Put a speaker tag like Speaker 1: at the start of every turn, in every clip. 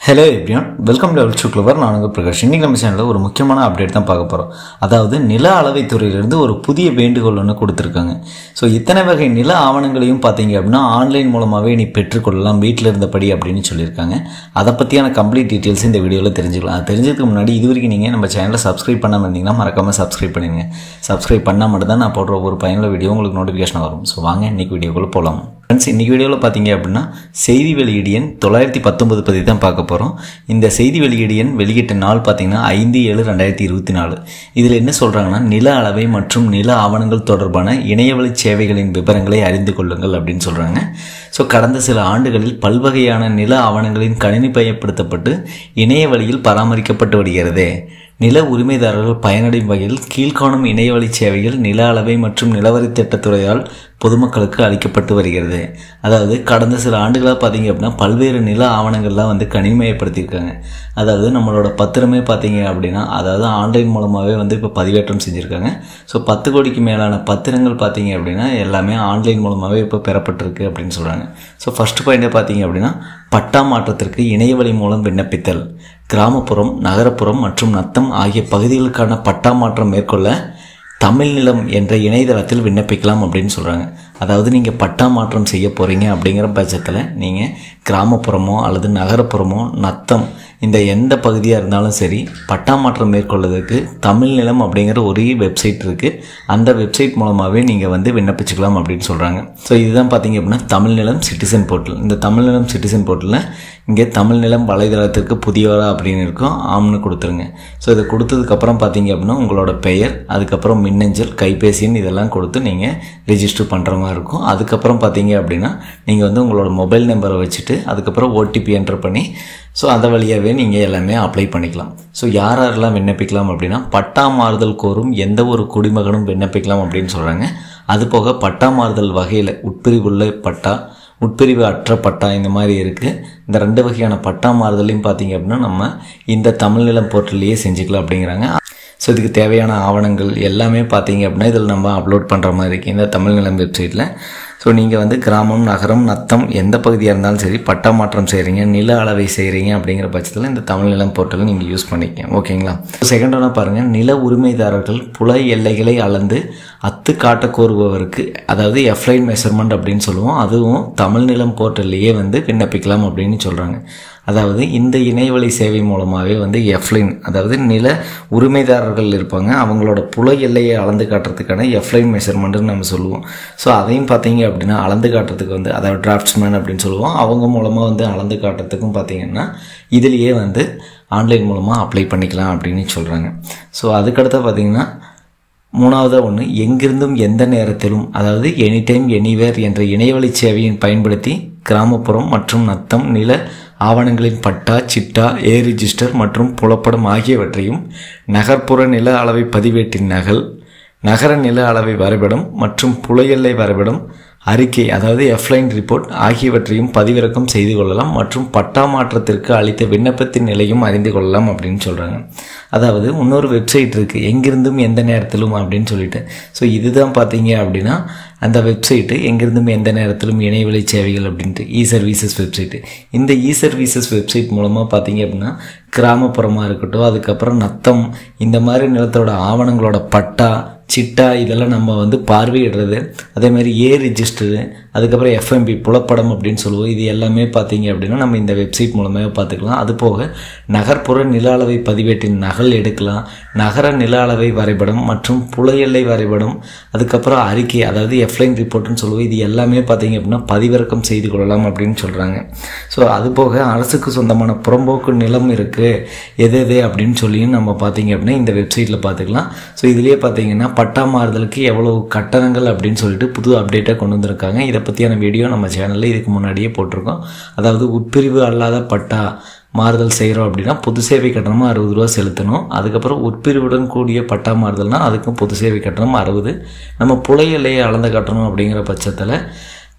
Speaker 1: Hello everyone, welcome to அவல் சுக்லவர். நான் உங்கள் பிரகாஷ். இன்றைக்கி நம்ம சேனலில் ஒரு முக்கியமான அப்டேட் தான் பார்க்க போகிறோம். அதாவது நில அளவைத்துறையிலிருந்து ஒரு புதிய வேண்டுகோள் ஒன்று கொடுத்துருக்காங்க. ஸோ இத்தனை வகை நில ஆவணங்களையும் பார்த்தீங்க அப்படின்னா ஆன்லைன் மூலமாகவே நீ பெற்றுக்கொள்ளலாம் வீட்டில் இருந்தபடி அப்படின்னு சொல்லியிருக்காங்க. அதை பற்றியான கம்ப்ளீட் டீட்டெயில்ஸ் இந்த வீடியோவில் தெரிஞ்சுக்கலாம். அது தெரிஞ்சதுக்கு முன்னாடி இது வரைக்கும் நீங்கள் நம்ம சேனலை சப்ஸ்கிரைப் பண்ணாமல் இருந்தீங்கன்னா மறக்காமல் சப்ஸ்கிரைப் பண்ணிடுங்க. சப்ஸ்கிரைப் பண்ணால் மட்டும்தான் நான் போடுற ஒரு பயனுள்ள வீடியோ உங்களுக்கு நோட்டிஃபிகேஷன் வரும். ஸோ வாங்க இன்றைக்கி வீடியோக்குள்ளே போகலாம். ஃப்ரெண்ட்ஸ், இன்றைக்கி வீடியோவில் பார்த்தீங்க அப்படின்னா செய்தி வெளியீடு எண் 919 பற்றி தான் பார்க்க போகிறோம். இந்த செய்தி வெளியீடு எண் வெளியிட்ட நாள் பார்த்தீங்கன்னா 5/7/2024. இதில் என்ன சொல்கிறாங்கன்னா, நில அளவை மற்றும் நில ஆவணங்கள் தொடர்பான இணையவழி சேவைகளின் விவரங்களை அறிந்து கொள்ளுங்கள் அப்படின்னு சொல்கிறாங்க. ஸோ கடந்த சில ஆண்டுகளில் பல்வகையான நில ஆவணங்களின் கணினிமயப்படுத்தப்பட்டு இணைய வழியில் பராமரிக்கப்பட்டு வருகிறது. நில உரிமைதாரர்கள் பயனடையும் வகையில் கீழ்காணும் இணையவழி சேவைகள் நில அளவை மற்றும் நிலவரி திட்டத்துறையால் பொதுமக்களுக்கு அளிக்கப்பட்டு வருகிறது. அதாவது கடந்த சில ஆண்டுகளாக பார்த்தீங்க அப்படின்னா பல்வேறு நில ஆவணங்கள்லாம் கணினிமயப்படுத்தியிருக்காங்க. அதாவது நம்மளோட பத்திரமே பார்த்தீங்க அப்படின்னா அதாவது ஆன்லைன் மூலமாகவே இப்போ பதிவேற்றம் செஞ்சுருக்காங்க. ஸோ 10 கோடிக்கு மேலான பத்திரங்கள் பார்த்தீங்க அப்படின்னா எல்லாமே ஆன்லைன் மூலமாகவே இப்போ பெறப்பட்டிருக்கு அப்படின்னு சொல்கிறாங்க. ஸோ ஃபஸ்ட்டு பாயிண்டே பார்த்தீங்க அப்படின்னா பட்டா மாற்றத்திற்கு இணையவழி மூலம் விண்ணப்பித்தல். கிராமப்புறம், நகரப்புறம் மற்றும் நத்தம் ஆகிய பகுதிகளுக்கான பட்டா மாற்றம் மேற்கொள்ள தமிழ் நிலம் என்ற இணையதளத்தில் விண்ணப்பிக்கலாம் அப்படின்னு சொல்கிறாங்க. அதாவது நீங்கள் பட்டா மாற்றம் செய்ய போகிறீங்க அப்படிங்கிற பட்சத்தில் நீங்கள் கிராமப்புறமோ அல்லது நகரப்புறமோ நத்தம் இந்த எந்த பகுதியாக இருந்தாலும் சரி பட்டா மாற்றம் மேற்கொள்வதற்கு தமிழ் நிலம் அப்படிங்கிற ஒரு வெப்சைட் இருக்குது. அந்த வெப்சைட் மூலமாகவே நீங்கள் விண்ணப்பிச்சுக்கலாம் அப்படின்னு சொல்கிறாங்க. ஸோ இதுதான் பார்த்தீங்க அப்படின்னா தமிழ் நிலம் சிட்டிசன் போர்ட்டல். இந்த தமிழ் நிலம் சிட்டிசன் போர்ட்டலில் இங்கே தமிழ் நிலம் வலைதளத்திற்கு புதியவரா அப்படின்னு இருக்கும், ஆம்னு கொடுத்துருங்க. ஸோ இதை கொடுத்ததுக்கப்புறம் பார்த்தீங்க அப்படின்னா உங்களோட பெயர், அதுக்கப்புறம் மின்னஞ்சல், கைபேசின்னு இதெல்லாம் கொடுத்து நீங்கள் ரிஜிஸ்டர் பண்ணுற மாதிரி இருக்கும். அதுக்கப்புறம் பார்த்தீங்க அப்படின்னா நீங்கள் உங்களோட மொபைல் நம்பரை வச்சுட்டு அதுக்கப்புறம் ஓடிபி என்டர் பண்ணி ஸோ அந்த வழியாகவே நீங்கள் எல்லாமே அப்ளை பண்ணிக்கலாம். ஸோ யாரெல்லாம் விண்ணப்பிக்கலாம் அப்படின்னா பட்டா மாறுதல் கோரும் எந்த ஒரு குடிமகனும் விண்ணப்பிக்கலாம் அப்படின்னு சொல்கிறாங்க. அதுபோக பட்டா மாறுதல் வகையில் உட்பிரிவுள்ள பட்டா, உட்பிரிவு அற்ற பட்டா இந்த மாதிரி இருக்குது. இந்த 2 வகையான பட்டா மாறுதலையும் பார்த்தீங்க அப்படின்னா நம்ம இந்த தமிழ் நிலம் போர்ட்டல்லையே செஞ்சுக்கலாம் அப்படிங்கிறாங்க. ஸோ இதுக்கு தேவையான ஆவணங்கள் எல்லாமே பார்த்தீங்க அப்படின்னா இதில் நம்ம அப்லோட் பண்ணுற மாதிரி இருக்குது இந்த தமிழ் நிலம் வெப்சைட்டில். ஸோ நீங்கள் கிராமம், நகரம், நத்தம் எந்த பகுதியாக இருந்தாலும் சரி பட்டா மாற்றம் செய்கிறீங்க, நில அளவை செய்கிறீங்க அப்படிங்கிற பட்சத்தில் இந்த தமிழ் நிலம் போர்ட்டலை நீங்கள் யூஸ் பண்ணிக்கங்க. ஓகேங்களா? செகண்ட் ஒன்றா பாருங்கள், நில உரிமைதாரர்கள் புல எல்லைகளை அளந்து அத்து காட்ட கோருபவருக்கு, அதாவது எஃப்லைன் மெஷர்மெண்ட் அப்படின்னு சொல்லுவோம், அதுவும் தமிழ் நிலம் போர்ட்டல்லையே விண்ணப்பிக்கலாம் அப்படின்னு சொல்கிறாங்க. அதாவது இந்த இணையவழி சேவை மூலமாகவே எஃப்லைன், அதாவது நில உரிமைதாரர்கள் இருப்பாங்க, அவங்களோட புல எல்லையை அளந்து காட்டுறதுக்கான எஃப்லைன் மெஷர்மெண்ட்டுன்னு நம்ம சொல்லுவோம். ஸோ அதையும் பார்த்தீங்க அப்படின்னா அளந்து காட்டுறதுக்கு அதாவது டிராஃப்ட்ஸ்மேன் அப்படின்னு சொல்லுவோம், அவங்க மூலமாக அளந்து காட்டுறதுக்கும் பார்த்தீங்கன்னா இதுலேயே ஆன்லைன் மூலமாக அப்ளை பண்ணிக்கலாம் அப்படின்னு சொல்கிறாங்க. ஸோ அதுக்கடுத்து பார்த்தீங்கன்னா மூணாவதாக ஒன்று, எங்கிருந்தும் எந்த நேரத்திலும், அதாவது எனி டைம் எனிவேர் என்ற இணையவழி சேவையை பயன்படுத்தி கிராமப்புறம் மற்றும் நத்தம் நில ஆவணங்களின் பட்டா, சிட்டா, ரிஜிஸ்டர் மற்றும் புலப்படம் ஆகியவற்றையும் நகர்ப்புற நில அளவை பதிவேட்டின் நகல், நகர நில அளவை வரைபடம் மற்றும் புல எல்லை வரைபடம் அறிக்கை, அதாவது எஃப்லைன் ரிப்போர்ட் ஆகியவற்றையும் பதிவிறக்கம் செய்து கொள்ளலாம் மற்றும் பட்டா மாற்றத்திற்கு அளித்த விண்ணப்பத்தின் நிலையும் அறிந்து கொள்ளலாம் அப்படின்னு சொல்கிறாங்க. அதாவது இன்னொரு வெப்சைட் இருக்குது, எங்கிருந்தும் எந்த நேரத்திலும் அப்படின்னு சொல்லிட்டு. ஸோ இதுதான் பார்த்தீங்க அப்படின்னா அந்த வெப்சைட்டு, எங்கிருந்தும் எந்த நேரத்திலும் இணையவழி சேவைகள் அப்படின்ட்டு இ-சர்வீசஸ் வெப்சைட்டு. இந்த இ-சர்வீசஸ் வெப்சைட் மூலமாக பார்த்தீங்க அப்படின்னா கிராமப்புறமாக இருக்கட்டும், அதுக்கப்புறம் நத்தம் இந்த மாதிரி நிலத்தோட ஆவணங்களோட பட்டா, சிட்டா இதெல்லாம் நம்ம பார்வையிடுறது, அதேமாதிரி ரிஜிஸ்டரு, அதுக்கப்புறம் எஃப்எம்பி புலப்படம் அப்படின்னு சொல்லுவோம், இது எல்லாமே பார்த்தீங்க அப்படின்னா நம்ம இந்த வெப்சைட் மூலமாக பார்த்துக்கலாம். அதுபோக நகர்ப்புற நில அளவை பதிவேட்டின் நகல் எடுக்கலாம், நகர நில அளவை வரைபடம் மற்றும் புல எல்லை வரைபடம், அதுக்கப்புறம் அறிக்கை, அதாவது எஃப்லைன் ரிப்போர்ட்னு சொல்லுவோம், இது எல்லாமே பார்த்தீங்க அப்படின்னா பதிவிறக்கம் செய்து கொள்ளலாம் அப்படின்னு சொல்கிறாங்க. ஸோ அதுபோக அரசுக்கு சொந்தமான புறம்போக்கு நிலம் இருக்குது எது அப்படின்னு சொல்லியும் நம்ம பார்த்தீங்க அப்படின்னா இந்த வெப்சைட்டில் பார்த்துக்கலாம். ஸோ இதுலேயே பார்த்தீங்கன்னா பட்டா மாறுதலுக்கு எவ்வளவு கட்டணங்கள் அப்படின்னு சொல்லிட்டு புது அப்டேட்டாக கொண்டு வந்திருக்காங்க. இதை பற்றியான வீடியோ நம்ம சேனலில் இதுக்கு முன்னாடியே போட்டிருக்கோம். அதாவது உட்பிரிவு அல்லாத பட்டா மாறுதல் செய்கிறோம் அப்படின்னா பொது சேவை கட்டணமாக 60 ரூபா செலுத்தணும். அதுக்கப்புறம் உட்பிரிவுடன் கூடிய பட்டா மாறுதல்னால் அதுக்கும் பொது சேவை கட்டணம் 60. நம்ம புல எல்லையை அளந்து கட்டணும் அப்படிங்கிற பட்சத்தில்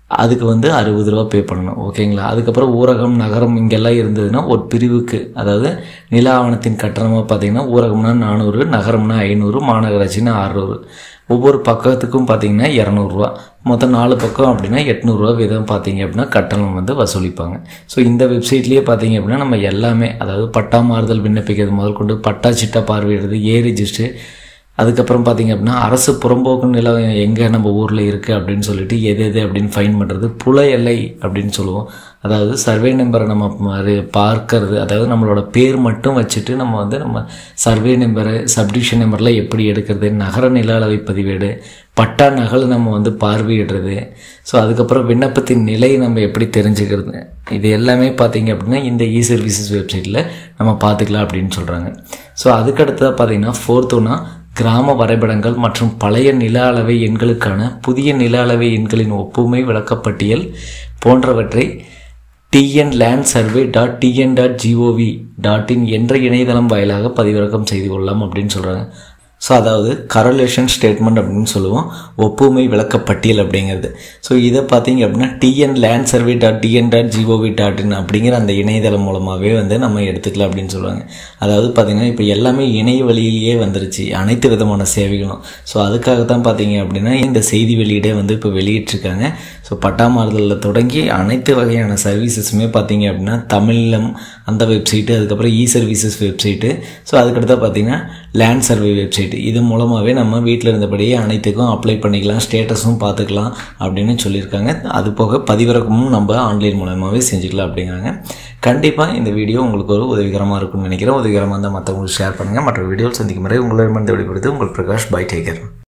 Speaker 1: அதுக்கு வந்து 60 ரூபா பே பண்ணணும். ஓகேங்களா? அதுக்கப்புறம் ஊரகம், நகரம் இங்கெல்லாம் இருந்ததுன்னா ஒரு பிரிவுக்கு, அதாவது நில ஆவணத்தின் கட்டணமாக பார்த்தீங்கன்னா ஊரகம்னா 400, நகரம்னா 500, மாநகராட்சின்னா 600. ஒவ்வொரு பக்கத்துக்கும் பார்த்தீங்கன்னா 200 ரூபா. மொத்தம் 4 பக்கம் அப்படின்னா 800 ரூபா வீதம் பார்த்தீங்க அப்படின்னா கட்டணம் வந்து வசூலிப்பாங்க. ஸோ இந்த வெப்சைட்லேயே பார்த்தீங்க அப்படின்னா நம்ம எல்லாமே, அதாவது பட்டா மாறுதல் விண்ணப்பிக்கிறது முதல் கொண்டு, பட்டா சிட்டா பார்வையிடுறது, ரிஜிஸ்ட்ரு, அதுக்கப்புறம் பார்த்திங்க அப்படின்னா அரசு புறம்போக்கு நிலம் எங்கே நம்ம ஊரில் இருக்குது அப்படின்னு சொல்லிட்டு எது அப்படின்னு ஃபைன் பண்ணுறது, புல எல்லை அப்படின்னு சொல்லுவோம். அதாவது சர்வே நம்பரை நம்ம பார்க்கறது, அதாவது நம்மளோட பேர் மட்டும் வச்சுட்டு நம்ம வந்து நம்ம சர்வே நம்பரு, சப்டிவிஷன் நம்பர்லாம் எப்படி எடுக்கிறது, நகர நில அளவை பதிவேடு, பட்டா நகல் நம்ம வந்து பார்வையிடுறது, ஸோ அதுக்கப்புறம் விண்ணப்பத்தின் நிலை நம்ம எப்படி தெரிஞ்சுக்கிறது, இது எல்லாமே பார்த்திங்க அப்படின்னா இந்த இ-சர்வீசஸ் வெப்சைட்டில் நம்ம பார்த்துக்கலாம் அப்படின்னு சொல்கிறாங்க. ஸோ அதுக்கடுத்ததாக பார்த்திங்கன்னா 4th கிராம வரைபடங்கள் மற்றும் பழைய நில அளவை எண்களுக்கான புதிய நில அளவை எண்களின் ஒப்புமை விளக்கப்பட்டியல் போன்றவற்றை tnlandsurvey.tn.gov.in என்ற இணையதளம் வாயிலாக பதிவிறக்கம் செய்து கொள்ளலாம் அப்படின்னு சொல்கிறாங்க. ஸோ அதாவது கரலேஷன் ஸ்டேட்மெண்ட் அப்படின்னு சொல்லுவோம், ஒப்புமை விளக்கப்பட்டியல் அப்படிங்கிறது. ஸோ இதை பார்த்தீங்க அப்படின்னா tnlandsurvey.tn.gov.in அப்படிங்கிற அந்த இணையதளம் மூலமாகவே வந்து நம்ம எடுத்துக்கலாம் அப்படின்னு சொல்லுவாங்க. அதாவது பார்த்திங்கன்னா இப்போ எல்லாமே இணைய வழியிலேயே வந்துருச்சு, அனைத்து விதமான சேவைகளும். ஸோ அதுக்காக தான் பார்த்தீங்க அப்படின்னா இந்த செய்தி வெளியீடே வந்து இப்போ வெளியிட்டிருக்காங்க. ஸோ பட்டா மாறுதலில் தொடங்கி அனைத்து வகையான சர்வீசஸுமே பார்த்தீங்க அப்படின்னா தமிழிலும் அந்த வெப்சைட்டு, அதுக்கப்புறம் இ-சர்வீசஸ் வெப்சைட்டு, ஸோ அதுக்கடுத்தா பார்த்தீங்கன்னா லேண்ட் சர்வே வெப்சைட், இது மூலமாகவே நம்ம வீட்டில் இருந்தபடியே அனைத்துக்கும் அப்ளை பண்ணிக்கலாம், ஸ்டேட்டஸும் பார்த்துக்கலாம் அப்படின்னு சொல்லியிருக்காங்க. அது போக பதிவிறக்கமும் நம்ம ஆன்லைன் மூலமாகவே செஞ்சுக்கலாம் அப்படிங்கிறாங்க. கண்டிப்பாக இந்த வீடியோ உங்களுக்கு ஒரு உதவிகரமாக இருக்கும்னு நினைக்கிறேன். உதவிகரமாக இருந்தால் மற்றவங்களுக்கு ஷேர் பண்ணுங்கள். மற்ற வீடியோவில் சந்திக்கும் முறை உங்களிடமிருந்து விடைபெறுவது உங்கள் பிரகாஷ். By, take care.